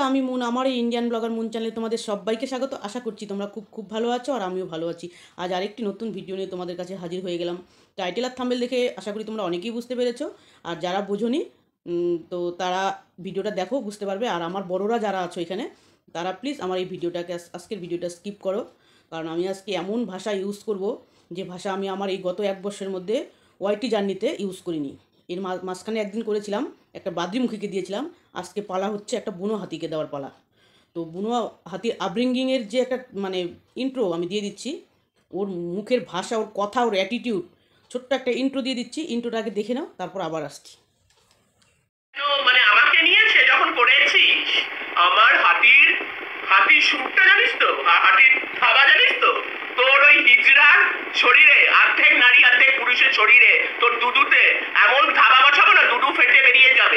আমি মুন, আমার এই ইন্ডিয়ান ব্লগার মুন চ্যানেলে তোমাদের সবাইকে স্বাগত। আশা করছি তোমরা খুব খুব ভালো আছো, আর আমিও ভালো আছি। আজ আরেকটি নতুন ভিডিও নিয়ে তোমাদের কাছে হাজির হয়ে গেলাম। টাইটেল আর থাম্বনেল দেখে আশা করি তোমরা অনেকেই বুঝতে পেরেছো, আর যারা বোঝোনি তো তারা ভিডিওটা দেখো, বুঝতে পারবে। আর আমার বড়রা যারা আছো এখানে, তারা প্লিজ আমার এই ভিডিওটাকে, আজকের ভিডিওটা স্কিপ করো, কারণ আমি আজকে এমন ভাষা ইউজ করব যে ভাষা আমি আমার এই গত 1 বছরের মধ্যে ওয়াইটি জার্নিতে ইউজ করিনি। এর মাঝখানে একদিন করেছিলাম, একটা বাদ্রিমুখীকে দিয়েছিলাম। আজকে পালা হচ্ছে একটা বুনো হাতিকে দেওয়ার পালা। তো বুনো হাতির আপব্রিঙ্গিংয়ের যে একটা মানে ইন্ট্রো আমি দিয়ে দিচ্ছি, ওর মুখের ভাষা, ওর কথা, ওর অ্যাটিটিউড, ছোট্ট একটা ইন্ট্রো দিয়ে দিচ্ছি। ইন্ট্রোটা আগে দেখে নাও, তারপর আবার আসছি। তো মানে আমাকে নিয়ে সে যখন করেছিস, আমার হাতির সুরটা জানিস তো, হাতির থাবা জানিস তো, তোর ওই হিজড়ার শরীরে, অর্ধেক নারী অর্ধেক পুরুষের শরীরে, তোর দুদুতে এমন ধাবা বসাবো না, দুদু ফেটে বেরিয়ে যাবে,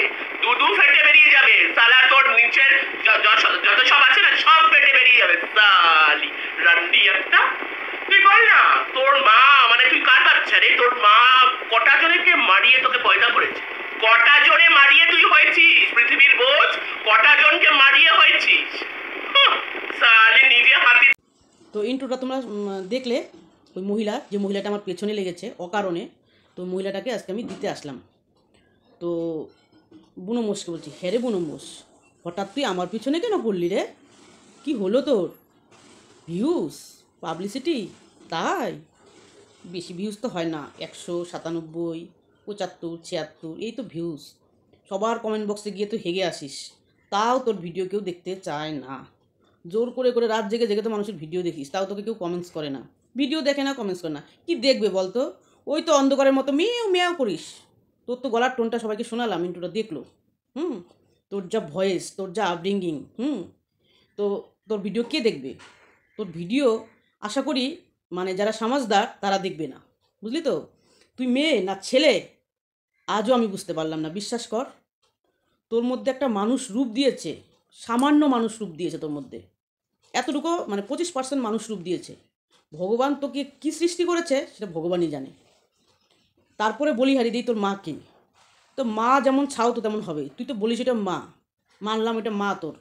সালা তোর নিচের যত সব আছে না, সব ফেটে বেরিয়ে যাবে। সালি রান্ডি একটা। তুই বল না, তোর মা মানে তুই কার বাচ্চা রে? তোর মা কটা জনেকে মারিয়ে তোকে পয়দা করেছে? কটা জনে মারিয়ে তুই হয়েছিস পৃথিবীর বোঝ? কটা জনকে মারিয়ে হয়েছিস? সালি নিজে হাতি। তো ইন্ট্রোটা তোমরা দেখলে, ওই মহিলা, যে মহিলাটা আমার পেছনে লেগেছে অকারণে, তো মহিলাটাকে আজকে আমি দিতে আসলাম। তো বুনো মোষকে বলছি, হ্যাঁ রে বুনো মোষ, হঠাৎ তুই আমার পিছনে কেন পড়লি রে? কি হলো তোর? Views, publicity? তাই বেশি ভিউজ তো হয় না, 197, 75, 76 এই তো ভিউজ। সবার কমেন্ট বক্সে গিয়ে তো হেগে আসিস, তাও তোর ভিডিও কেউ দেখতে চায় না। জোর করে করে রাত জেগে জেগে তো মানুষের ভিডিও দেখিস, তাও তোকে কেউ কমেন্টস করে না, ভিডিও দেখে না, কমেন্টস করে না। কি দেখবে বলতো? ওই তো অন্ধকারের মতো মেয়েও মেয়াও করিস। তোর তো গলার টোনটা সবাইকে শোনালাম, ইন্টুটা দেখলো। তোর যা ভয়েস, তোর যা আপব্রিঙ্গিং, তো তোর ভিডিও কে দেখবে? তোর ভিডিও আশা করি মানে যারা সমাজদার তারা দেখবে না, বুঝলি তো? তুই মেয়ে না ছেলে আজও আমি বুঝতে পারলাম না, বিশ্বাস কর। তোর মধ্যে একটা মানুষ রূপ দিয়েছে, সামান্য মানুষ রূপ দিয়েছে তোর মধ্যে, এতটুকু মানে 25% মানুষ রূপ দিয়েছে। ভগবান তোকে কী সৃষ্টি করেছে সেটা ভগবানই জানে। তারপরে বলি হারিয়ে দিই তোর মাকে, তো মা যেমন ছাও তো তেমন হবে। তুই তো বলিস এটা মা, মানলাম এটা মা তোর,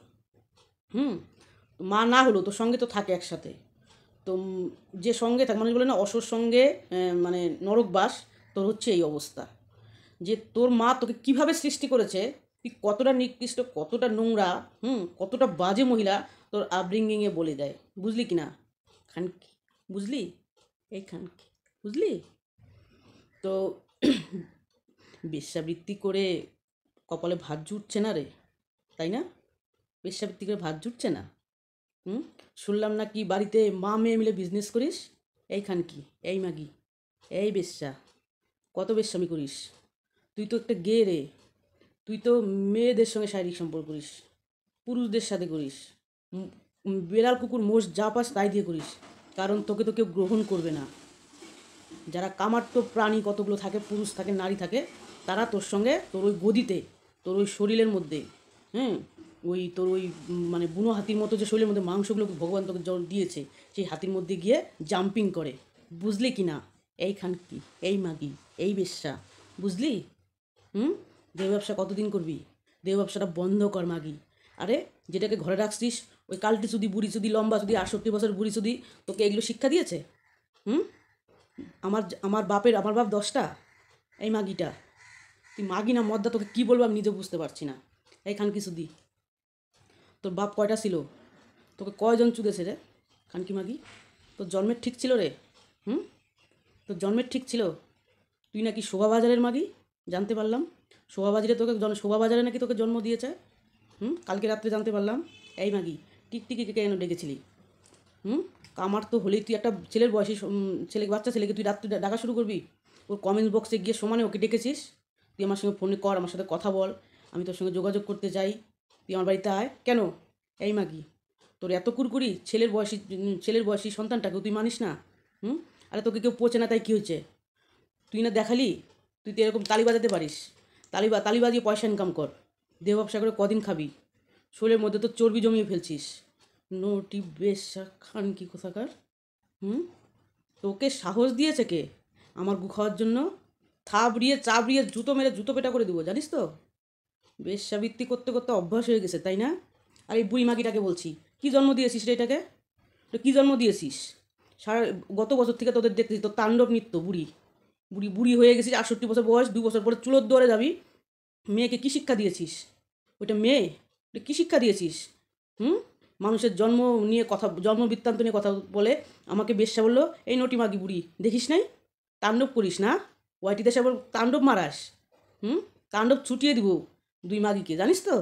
মা না হলো তোর সঙ্গে তো থাকে একসাথে। তো যে সঙ্গে থাকে, মানুষ বলে না অসুর সঙ্গে মানে নরকবাস, তোর হচ্ছে এই অবস্থা। যে তোর মা তোকে কিভাবে সৃষ্টি করেছে, তুই কতটা নিকৃষ্ট, কতটা নোংরা, কতটা বাজে মহিলা, তোর আপব্রিঙ্গিংয়ে বলে দেয়। বুঝলি কি না খানকি? বুঝলি? এই খানকি, বুঝলি? তো বেশ্যাবৃত্তি করে কপালে ভাত জুটছে না রে, তাই না? বেশ্যাবৃত্তি করে ভাত জুটছে না। শুনলাম না কি বাড়িতে মা মেয়ে মিলে বিজনেস করিস। এই খানকি, এই মাগি, এই বেশ্যা, কত বেশ্যামি করিস? তুই তো একটা গে রে। তুই তো মেয়েদের সঙ্গে শারীরিক সম্পর্ক করিস, পুরুষদের সাথে করিস, বেড়াল কুকুর মোষ যা পাস তাই দিয়ে করিস, কারণ তোকে তো কেউ গ্রহণ করবে না। যারা কামার্ত প্রাণী কতগুলো থাকে, পুরুষ থাকে, নারী থাকে, তারা তোর সঙ্গে, তোর ওই গদিতে, তোর ওই শরীরের মধ্যে, ওই তোর ওই মানে বুনো হাতির মতো যে শরীরের মধ্যে মাংসগুলোকে ভগবান তোকে জল দিয়েছে, সেই হাতির মধ্যে গিয়ে জাম্পিং করে। বুঝলি কি না? এই খানকি, এই মাগি, এই বেশ্যা, বুঝলি? দেহ ব্যবসা কতদিন করবি? দেহ ব্যবসাটা বন্ধ কর মাগি। আরে যেটাকে ঘরে রাখছিস, ওই কালটি চুদি, বুড়ি চুদি, লম্বা চুদি, 68 বছর বুড়ি চুদি তোকে এগুলো শিক্ষা দিয়েছে? আমার বাপ 10টা। এই মাগিটা, তুই মাগি না মদ্দা, তোকে কী বলবো আমি নিজে বুঝতে পারছি না। এই খানকি চুদি, তোর বাপ কয়টা ছিল? তোকে কয়জন চুদেছে রে খানকি মাগি? তোর জন্মের ঠিক ছিল রে? তোর জন্মের ঠিক ছিল? তুই নাকি শোভাবাজারের মাগি, জানতে পারলাম। শোভাবাজারে নাকি তোকে জন্ম দিয়েছে। কালকে রাত্রে জানতে পারলাম। এই মাগি, টিকটিকিকে কেন ডেকেছিলি? কামার তো হলেই তুই একটা ছেলের বয়সী বাচ্চা ছেলেকে তুই রাত্রে ডাকা শুরু করবি? ওর কমেন্ট বক্সে গিয়ে সমানে ওকে ডেকেছিস। তুই আমার সঙ্গে ফোনে কর, আমার সাথে কথা বল, আমি তোর সঙ্গে যোগাযোগ করতে চাই, তুই আমার বাড়িতে আয়। কেন? এই মাগি, তোর এত কুরকুরি, ছেলের বয়সী সন্তানটাকেও তুই মানিস না? আরে তোকে কেউ পচে না তাই কী হয়েছে? তুই না দেখালি তুই তো এরকম তালি বাজাতে পারিস। তালি বাজিয়ে পয়সা ইনকাম কর, দেহ ব্যবসা করে কদিন খাবি? শরীরের মধ্যে তো চর্বি জমিয়ে ফেলছিস। নোটি বেশ্যা খানকি কোথাকার। তোকে সাহস দিয়েছে কে আমার গু খাওয়ার জন্য? চাবড়িয়ে জুতো মেরে জুতো পেটা করে দেবো, জানিস তো? বেশ্যাবৃত্তি করতে করতে অভ্যাস হয়ে গেছে, তাই না? আর এই বুড়ি মাগিটাকে বলছি, কি জন্ম দিয়েছিস রে এটাকে? তো কী জন্ম দিয়েছিস? সারা গত বছর থেকে তোদের দেখতেছি তোর তাণ্ডব নৃত্য, বুড়ি বুড়ি বুড়ি হয়ে গেছিস, 68 বছর বয়স, 2 বছর পরে চুলোর দৌড়ে যাবি। মেয়েকে কী শিক্ষা দিয়েছিস? ওইটা মেয়ে, ওটা কী শিক্ষা দিয়েছিস? হুম? মানুষের জন্ম নিয়ে কথা, জন্ম বৃত্তান্ত নিয়ে কথা বলে আমাকে বেশ্যা বললো, এই নটি মাগি বুড়ি, দেখিস নাই? তাণ্ডব করিস না? ওয়াইটিতে সে আবার তাণ্ডব মারাস। হুম? তাণ্ডব ছুটিয়ে দিব 2 মাগিকে, জানিস তো?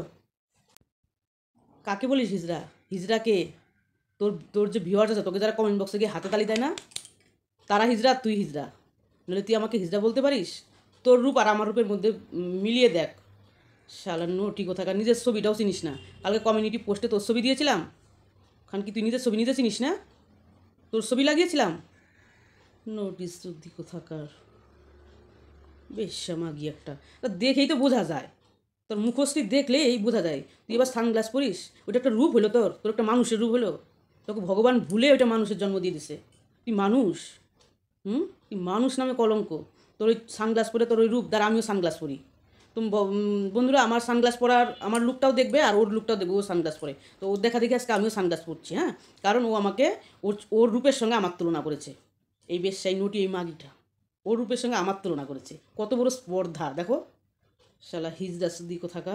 কাকে বলিস হিজড়া? হিজড়া কে? তোর তোর যে ভিউয়ার্স আছে, তোকে যারা কমেন্ট বক্সে গিয়ে হাতে তালি দেয় না, তারা হিজড়া আর তুই হিজড়া। নাহলে তুই আমাকে হিজড়া বলতে পারিস? তোর রূপ আর আমার রূপের মধ্যে মিলিয়ে দেখ। শালা নোটি কোথাকার, নিজের ছবিটাও চিনিস না। কালকে কমিউনিটি পোস্টে তোর ছবি দিয়েছিলাম, খান কি তুই নিজের ছবি নিজে চিনিস না? তোর ছবি লাগিয়েছিলাম। নোটিস বুদ্ধি কোথাকার, বেশ্যা মাগি একটা। তা দেখেই তো বোঝা যায়, তোর মুখশ্রী দেখলে এই বোঝা যায়। তুই এবার সানগ্লাস পরিস, ওটা একটা রূপ হলো তোর, তোর একটা মানুষের রূপ হলো। তোকে ভগবান ভুলে ওইটা মানুষের জন্ম দিয়ে দিছে। তুই মানুষ? তুই মানুষ নামে কলঙ্ক। তোর ওই সানগ্লাস পরে তোর ওই রূপ দ্বারা আমিও সানগ্লাস পরি। তুমি বন্ধুরা আমার সানগ্লাস পরার, আমার লুকটাও দেখবে আর ওর লুকটাও দেখবে, ও সানগ্লাস পরে। তো ওর দেখা দেখি আজকে আমিও সানগ্লাস পরছি, হ্যাঁ, কারণ ও আমাকে ওর রূপের সঙ্গে আমার তুলনা করেছে। এই বেশ্যাই নটি, এই মাগিটা ওর রূপের সঙ্গে আমার তুলনা করেছে। কত বড় স্পর্ধা দেখো, শালা হিজড়া সুদি কোথাকার।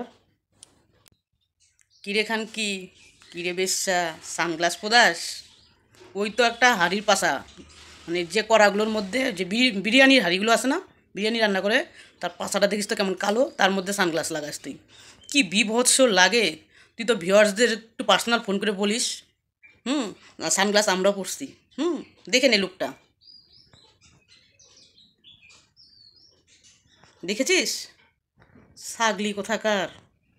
কিরে খান কি, কিরে বেশ্যা, সানগ্লাস পদাস? ওই তো একটা হাড়ির পাশা, মানে যে কড়াগুলোর মধ্যে যে বিরিয়ানির হাঁড়িগুলো আছে না, বিরিয়ানি রান্না করে, তার পাশাটা দেখিস তো কেমন কালো, তার মধ্যে সানগ্লাস লাগাস তুই। কি বিভৎস লাগে! তুই তো ভিউয়ার্সদের একটু পার্সোনাল ফোন করে বলিস। হুম, সানগ্লাস আমরাও পরছি। দেখে নে লুকটা, দেখেছিস? ছাগলি কোথাকার।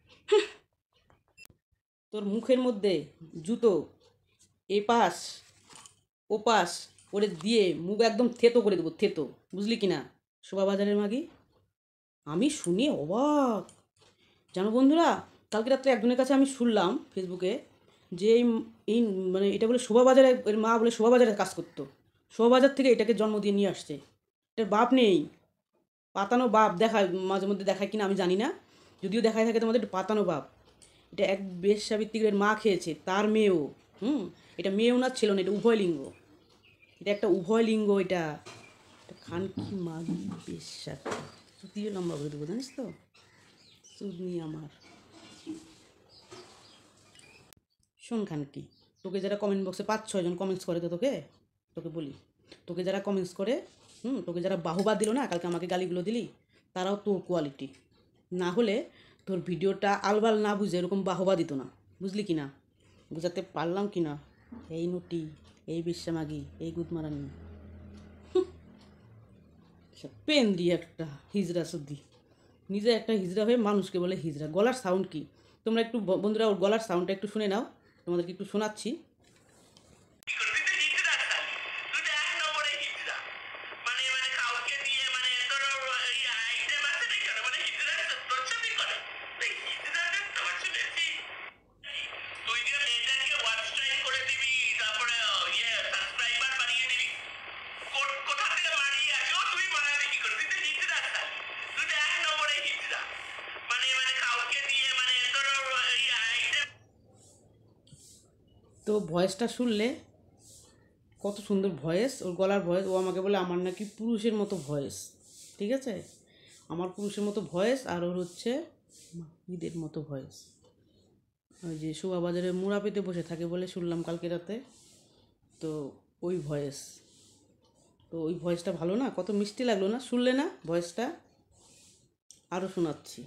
তোর মুখের মধ্যে জুতো এপাশ ওপাশ করে দিয়ে মুখ একদম থেতো করে দেবো, থেতো, বুঝলি কি না? শোভাবাজারের মাগি। আমি শুনে অবাক, জানো বন্ধুরা, কালকে রাত্রে একজনের কাছে আমি শুনলাম ফেসবুকে যে এই মানে এটা বলে শোভাবাজারে, এর মা বলে শোভাবাজারে কাজ করতো, শোভাবাজার থেকে এটাকে জন্ম দিয়ে নিয়ে আসছে। এটার বাপ নেই, পাতানো বাপ দেখায় মাঝে মধ্যে, দেখায় কিনা আমি জানি না, যদিও দেখায় থাকে তোমাদের, একটু পাতানো বাপ। এটা এক বেশ্যাবৃত্তিকের মা খেয়েছে, তার মেয়েও। এটা মেয়েও না, ছিল না, এটা উভয় লিঙ্গ, এটা একটা উভয় লিঙ্গ। এটা খানকি মাগি বেশ্যা, তৃতীয় লম্বা করে দেবো, জানিস তো? চুদনি আমার। শোন খানকি, তোকে যারা কমেন্ট বক্সে 5-6 জন কমেন্টস করে, তো তোকে তোকে বলি, তোকে যারা কমেন্টস করে, তোকে যারা বাহুবা দিল না, কালকে আমাকে গালিগুলো দিলি, তারাও তোর কোয়ালিটি। না হলে তোর ভিডিওটা আলবাল না বুঝে এরকম বাহবা দিত না, বুঝলি কি না? বুঝাতে পারলাম কি না? এই নটি, এই বিশ্বামাগি, এই গুদমারানি, পেন দিয়ে একটা হিজড়া সুদ্ধি, নিজে একটা হিজড়া হয়ে মানুষকে বলে হিজড়া। গলার সাউন্ড কি, তোমরা একটু বন্ধুরা ওর গলার সাউন্ডটা একটু শুনে নাও, তোমাদেরকে একটু শোনাচ্ছি। তো ভয়েসটা শুনলে কত সুন্দর ভয়েস, ওর গলার ভয়েস। ও আমাকে বলে আমার নাকি পুরুষের মতো ভয়েস, ঠিক আছে? আমার পুরুষের মতো ভয়েস, আর ওর হচ্ছে ঈদের মতো ভয়েস। ওই যে শোভাবাজারে মুড়া পেতে বসে থাকে বলে শুনলাম কালকে রাতে, তো ওই ভয়েস। তো ওই ভয়েসটা ভালো না? কত মিষ্টি লাগলো না? শুনলে না ভয়েসটা? আরও শোনাচ্ছি।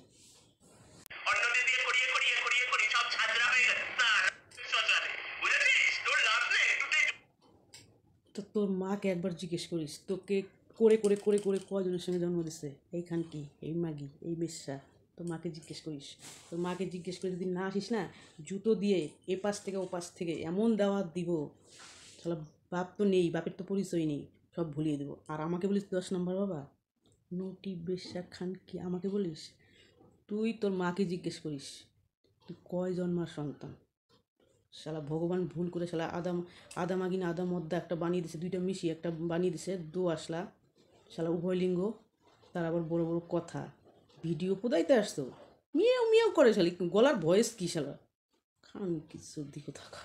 তো তোর মাকে একবার জিজ্ঞেস করিস, তোকে করে করে করে করে কজনের সঙ্গে জন্ম দিছে? এই খানকি, এই মাগি, এই বেশ্যা। তোর মাকে জিজ্ঞেস করিস। তোর মাকে জিজ্ঞেস করে যদি না আসিস না, জুতো দিয়ে এ পাশ থেকে ও পাশ থেকে এমন দাওয়াত দিব, তাহলে বাপ তো নেই, বাপের তো পরিচয় নেই, সব ভুলিয়ে দেবো। আর আমাকে বলিস 10 নম্বর বাবা, নটি বেশ্যা খানকি আমাকে বলিস? তুই তোর মাকে জিজ্ঞেস করিস, তুই কয় জন্মার সন্তান? শালা ভগবান ভুল করে শালা আদা মাগিনা আদা মদ্দা একটা বানিয়ে দিছে, দুইটা মিশিয়ে একটা বানিয়ে দিছে, দো আসলা। শালা উভয় লিঙ্গ, তার আবার বড় বড় কথা, ভিডিও পোদাইতে আসতো, মিয়াও মিয়াও করে। শালি গলার ভয়েস কী শালা, খান কি সর্দি কোথাকার।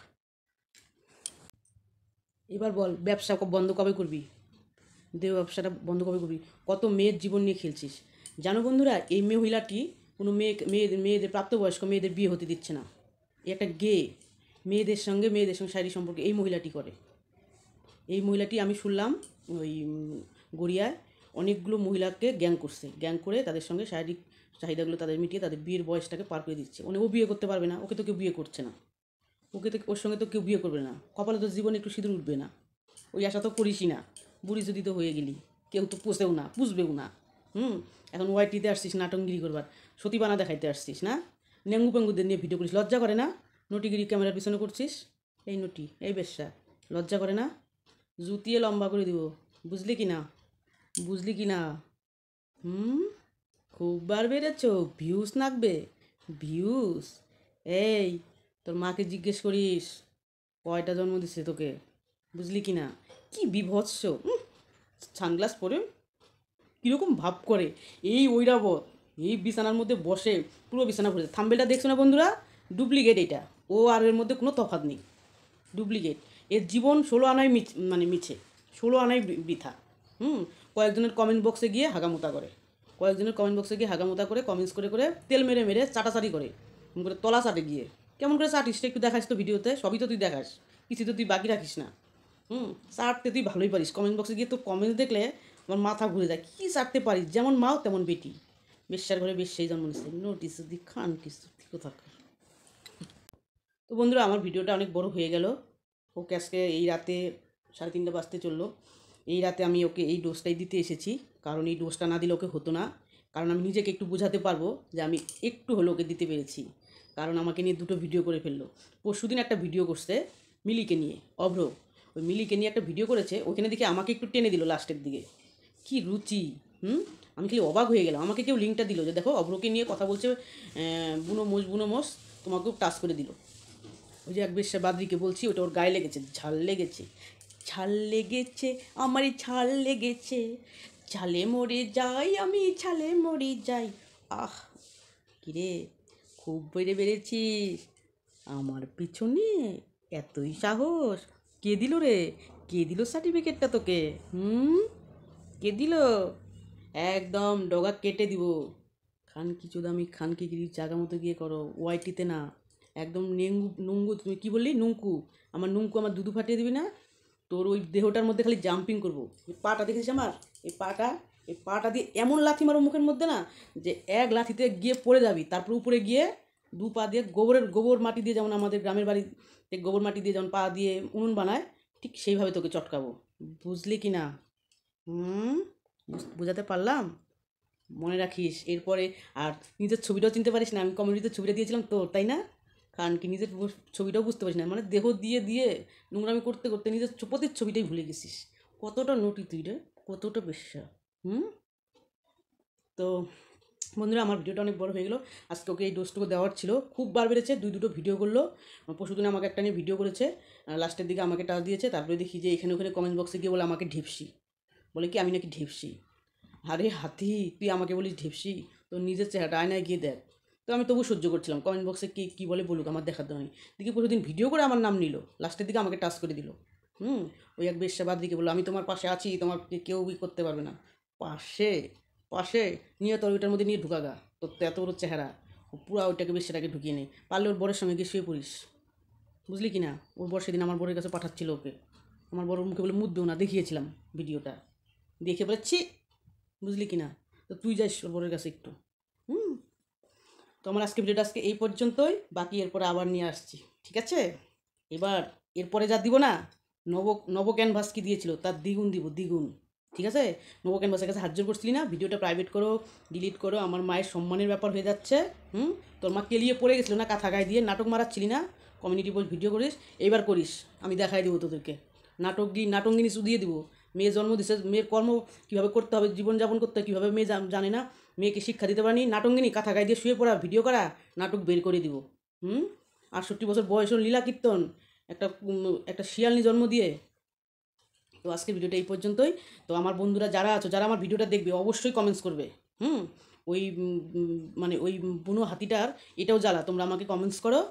এবার বল ব্যবসা বন্ধ কবে করবি? দেহ ব্যবসাটা বন্ধ কবে করবি? কত মেয়ের জীবন নিয়ে খেলছিস। জানো বন্ধুরা, এই মহিলাটি কোনো মেয়েদের প্রাপ্তবয়স্ক মেয়েদের বিয়ে হতে দিচ্ছে না। এ একটা গে। মেয়েদের সঙ্গে শারীরিক সম্পর্ক এই মহিলাটি করে। এই মহিলাটি আমি শুনলাম ওই গড়িয়ায় অনেকগুলো মহিলাকে গ্যাং করছে, গ্যাং করে তাদের সঙ্গে শারীরিক চাহিদাগুলো তাদের মিটিয়ে তাদের বিয়ের বয়সটাকে পার করে দিচ্ছে। ও বিয়ে করতে পারবে না, ওকে তো কেউ বিয়ে করছে না, ওর সঙ্গে তো কেউ বিয়ে করবে না, কপালে তো জীবনে একটু সিঁদুর উঠবে না। ওই আশা তো করিসই না, বুড়ি যদি তো হয়ে গেলি, কেউ তো পুষেও না, পুষবেও না। এখন ওয়াইটিতে আসছিস নাটকগিরি করবার, সতীবানা দেখাইতে আসছিস না, নেঙ্গু পেঙ্গুদের নিয়ে ভিডিও করিস, লজ্জা করে না? নটিগিরি ক্যামেরার পিছনে করছিস, এই নটি এই বেশ্যা, লজ্জা করে না? জুতিয়ে লম্বা করে দিব, বুঝলি কি না? বুঝলি কি না? খুব বার বেড়েছ, ভিউস নাকবে, ভিউস। এই তোর মাকে জিজ্ঞেস করিস কয়টা জন্ম দিচ্ছে তোকে, বুঝলি কি না? কি বিভৎস, সানগ্লাস পরে কীরকম ভাব করে, এই ঐরাবত এই বিছানার মধ্যে বসে পুরো বিছানা ভরে। থাম্বেলটা দেখছো না বন্ধুরা? ডুপ্লিকেট এটা, ও আর এর মধ্যে কোনো তফাৎ নেই, ডুপ্লিকেট। এর জীবন 16 আনায় মিছে, 16 আনায় বৃথা। কয়েকজনের কমেন্ট বক্সে গিয়ে হাগামোতা করে, কমেন্টস করে করে তেল মেরে মেরে চাটাচাটি করে তলা চাটে গিয়ে। কেমন করে চাটিস একটু দেখাস তো ভিডিওতে, সবই তো তুই দেখাস, কিছু তো তুই বাকি রাখিস না। চাটতে তুই ভালোই পারিস, কমেন্ট বক্সে গিয়ে তো কমেন্টস দেখলে আমার মাথা ঘুরে যায়। কী চাটতে পারিস, যেমন মাও তেমন বেটি, বেশ্যার ঘরে বেশ্যাই জন্ম নিচ্ছে, নোটিস দি খান কিছু কোথাও। তো বন্ধুরা, আমার ভিডিওটা অনেক বড় হয়ে গেল। ওকে আজকে এই রাতে 3:30 বাজতে চললো, এই রাতে আমি ওকে এই ডোজটাই দিতে এসেছি, কারণ এই ডোজটা না দিলে ওকে হতো না। কারণ আমি নিজেকে একটু বোঝাতে পারবো যে আমি একটু হলেও ওকে দিতে পেরেছি, কারণ আমাকে নিয়ে 2টো ভিডিও করে ফেললো। পরশুদিন একটা ভিডিও করছে মিলিকে নিয়ে, অভ্র, ওই মিলিকে নিয়ে একটা ভিডিও করেছে, ওখানে দেখে আমাকে একটু টেনে দিল লাস্টের দিকে। কি রুচি! আমি খালি অবাক হয়ে গেলাম। আমাকে কেউ লিঙ্কটা দিল যে দেখো অভ্রকে নিয়ে কথা বলছে বুনো মোষ, তোমাকেও টাচ করে দিল। ওই যে এক বেশ্যা বাদ্রিকে বলছি, ওটা ওর গায়ে লেগেছে, ঝাল লেগেছে, আমারই ছাল লেগেছে, ছালে মরে যাই আমি, ছালে মরে যাই। আহ কিরে, খুব বেড়েছিস আমার পিছনে, এতই সাহস! কে দিল রে, কে দিল সার্টিফিকেটটা তোকে? কে দিল? একদম ডগা কেটে দিব। খানকি চোদামি খানকিগিরি জায়গা মতো গিয়ে করো, ওয়াইটিতে না। একদম নুঙ্গু, তুমি কী বললি? নুঙ্কু, আমার দুধু ফাটিয়ে দিবি না? তোর ওই দেহটার মধ্যে খালি জাম্পিং করবো। এই পাটা দেখেছিস আমার, এই পাটা দিয়ে এমন লাথি মারো মুখের মধ্যে না, যে এক লাথিতে গিয়ে পড়ে যাবি। তারপর উপরে গিয়ে 2 পা দিয়ে গোবর মাটি দিয়ে, যেমন আমাদের গ্রামের বাড়িতে গোবর মাটি দিয়ে যেমন পা দিয়ে উনুন বানায়, ঠিক সেইভাবে তোকে চটকাবো, বুঝলি কি না? বোঝাতে পারলাম? মনে রাখিস এরপরে। আর নিজের ছবিটাও চিনতে পারিস না, আমি কমিউনিটিতে ছবিটা দিয়েছিলাম তো, তাই না? কারণ কি নিজের ছবিটাও বুঝতে পারিস না, মানে দেহ দিয়ে দিয়ে নোংরামি করতে করতে নিজের প্রতির ছবিটাই ভুলে গেছিস। কতটা নটি তুই রে, কতটা বেশ্যা। তো বন্ধুরা, আমার ভিডিওটা অনেক বড় হয়ে গেলো। আজকে ওকে এই ডোজটুকু দেওয়ার ছিল, খুব বার বেড়েছে, 2 ভিডিও করলো। পরশুদিন আমাকে একটা নিয়ে ভিডিও করেছে, লাস্টের দিকে আমাকে টাচ দিয়েছে। তারপরে দেখি যে এখানে ওখানে কমেন্ট বক্সে গিয়ে বলে আমাকে ঢিপসি, বলে কি আমি নাকি ঢিপসি। আরে হাতি, তুই আমাকে বলিস ঢিপসি? তো নিজের চেহারাটা আয়নায় গিয়ে দেখ। তো আমি তবু সহ্য করছিলাম, কমেন্ট বক্সে কী বলে বলুক, আমার দেখার দরকার নেই। দেখি পরশুদিন ভিডিও করে আমার নাম নিল, লাস্টের দিকে আমাকে টাচ করে দিল। ওই এক বেশ্যাবাদ দিকে বললো আমি তোমার পাশে আছি, তোমার কেউ করতে পারবে না। পাশে নিয়ে তোর ওইটার মধ্যে নিয়ে ঢুকাগা, তোর তো এত বড় চেহারা, পুরো ওইটাকে বেশ্যাটাকে ঢুকিয়ে নেই, পারলে ওর বরের সঙ্গে গিয়ে শুয়ে পড়িস, বুঝলি কি না? ওর বর সেদিন আমার বরের কাছে পাঠাচ্ছিল ওকে, আমার বড় মুখে বলে মুদবেও না, দেখিয়েছিলাম ভিডিওটা, দেখে বলে ছি, বুঝলি কি না? তো তুই যাইস ওর বরের কাছে একটু। তো আমার ভিডিওটা এই পর্যন্তই, বাকি এরপরে আবার নিয়ে আসছি, ঠিক আছে? এরপরে যা দিব না, নব ক্যানভাস কি দিয়েছিল তার দ্বিগুণ দিব, দ্বিগুণ, ঠিক আছে? নব ক্যানভাসের কাছে হাত জোর করছিলি না, ভিডিওটা প্রাইভেট করো, ডিলিট করো, আমার মায়ের সম্মানের ব্যাপার হয়ে যাচ্ছে। তোর মা কেলিয়ে পড়ে গেছিলো না কাঁথা গায়ে দিয়ে, নাটক মারাচ্ছিলি না, কমিউনিটি পোস্ট ভিডিও করিস, এবার করিস, আমি দেখাই দেবো তোদেরকে, নাটকগিনি শুধিয়ে দিব। মেয়ে জন্ম দিছে, মেয়ের কর্ম কীভাবে করতে হবে, জীবনযাপন করতে হয় কীভাবে, মেয়ে জানে না, মেয়েকে শিক্ষা দিতে পারিনি, নাটকগিনি কাঁথা গায়ে দিয়ে শুয়ে পড়া, ভিডিও করা, নাটক বের করে দিব। 68 বছর বয়স লীলা কীর্তন, একটা শিয়ালনি জন্ম দিয়ে। তো আজকের ভিডিওটা এই পর্যন্তই। তো আমার বন্ধুরা যারা আছো, যারা আমার ভিডিওটা দেখবে, অবশ্যই কমেন্টস করবে। ওই মানে ওই বুনো হাতিটার এটাও জ্বালা, তোমরা আমাকে কমেন্টস করো,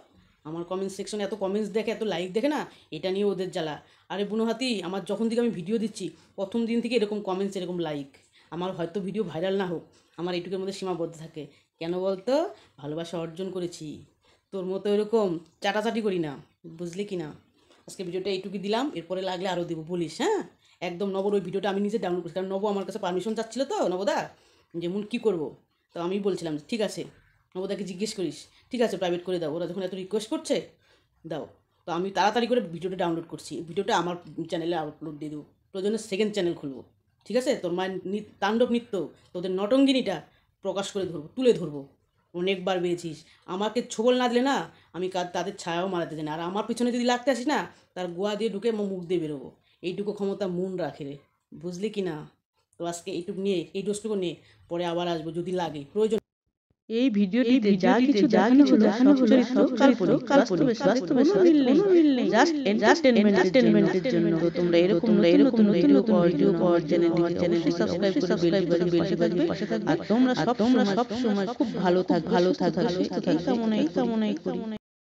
আমার কমেন্ট সেকশনে এত কমেন্টস দেখে, এত লাইক দেখে না, এটা নিয়ে ওদের জ্বালা। আরে বুনো হাতি, আমার যখন থেকে আমি ভিডিও দিচ্ছি প্রথম দিন থেকে এরকম কমেন্টস, এরকম লাইক। আমার হয়তো ভিডিও ভাইরাল না হোক, আমার এইটুকুর মধ্যে সীমাবদ্ধ থাকে। কেন বলতো? ভালোবাসা অর্জন করেছি, তোর মতো এরকম চাটাচাটি করি না, বুঝলি কি না? আজকে ভিডিওটা এইটুকু দিলাম, এরপরে লাগলে আরও দেবো, বলিস হ্যাঁ? একদম নবর ওই ভিডিওটা আমি নিজে ডাউনলোড করছি, কারণ নব আমার কাছে পারমিশন চাচ্ছিল তো, নবদা যে মুন কী করবো। তো আমি বলছিলাম ঠিক আছে, নবদাকে জিজ্ঞেস করিস, ঠিক আছে প্রাইভেট করে দাও, ওরা যখন এত রিকোয়েস্ট করছে দাও। তো আমি তাড়াতাড়ি করে ভিডিওটা ডাউনলোড করছি, ভিডিওটা আমার চ্যানেলে আপলোড দিয়ে দেবো, প্রয়োজনে সেকেন্ড চ্যানেল খুলবো। ঠিক আছে, তোর মায়ের তাণ্ডব নৃত্য, তোদের নটঙ্গিনীটা প্রকাশ করে ধরবো, তুলে ধরবো। অনেকবার পেয়েছিস, আমাকে ছোবল না দিলে না আমি তাদের ছায়াও মারাতে জানি। আর আমার পিছনে যদি লাগতে আসিস না, তার গোয়া দিয়ে ঢুকে মুখ দিয়ে বেরোবো। এইটুকু ক্ষমতা মন রাখে রে, বুঝলি কি না? তো আজকে এইটুকু নিয়ে, এই ডোজটুকু নিয়ে, পরে আবার আসবো যদি লাগে প্রয়োজন। এই ভিডিওটিতে যা কিছু দেখানো হলো সব চরিত্র কাল্পনিক, বাস্তবে কোনো মিল নেই, জাস্ট এন্টারটেইনমেন্টের জন্য। তো তোমরা এরকম নতুন ভিডিও পাওয়ার জন্য চ্যানেলটি সাবস্ক্রাইব করে বেল পাশে থাকবে। আর তোমরা সব সময় খুব ভালো থাকবে, এই কামনাই করি।